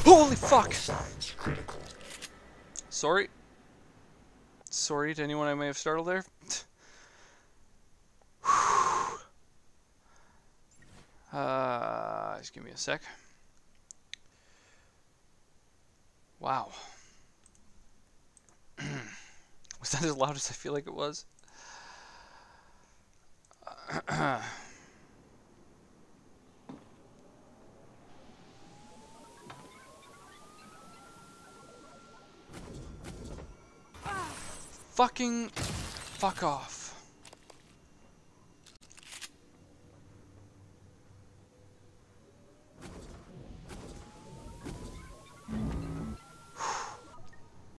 Holy fuck! Sorry. Sorry to anyone I may have startled there. Just give me a sec. Wow. Was that as loud as I feel like it was? Fucking fuck off.